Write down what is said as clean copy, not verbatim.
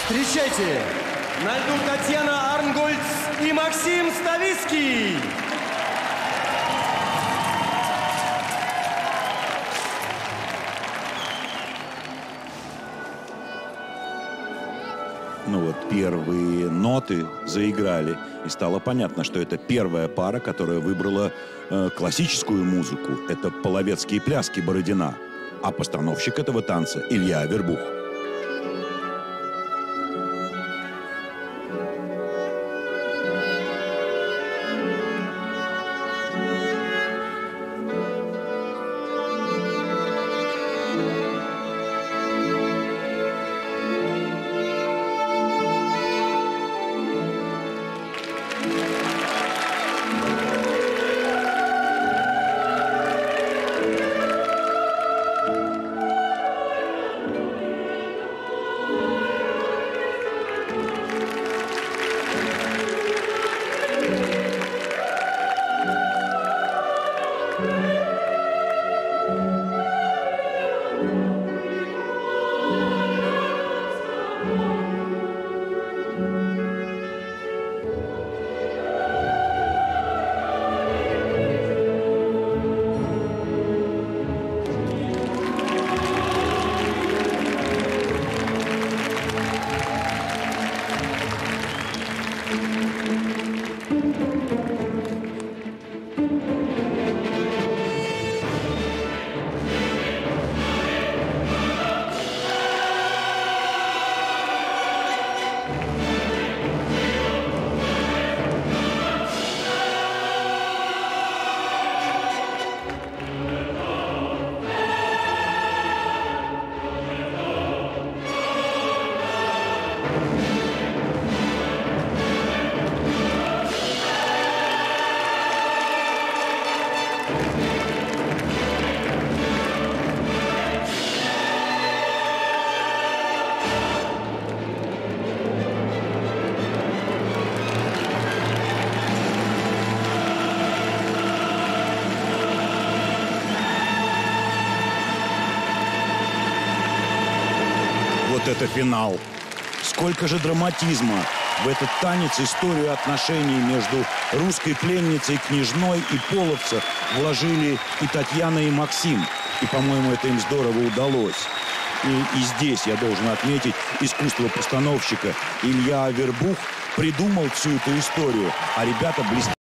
Встречайте, на льду Татьяна Арнгольц и Максим Ставицкий. Ну вот, первые ноты заиграли, и стало понятно, что это первая пара, которая выбрала классическую музыку. Это половецкие пляски Бородина, а постановщик этого танца Илья Авербух. Вот это финал. Сколько же драматизма в этот танец, историю отношений между русской пленницей, княжной и половца вложили и Татьяна, и Максим. И, по-моему, это им здорово удалось. И здесь я должен отметить искусство постановщика. Илья Авербух придумал всю эту историю, а ребята блестят.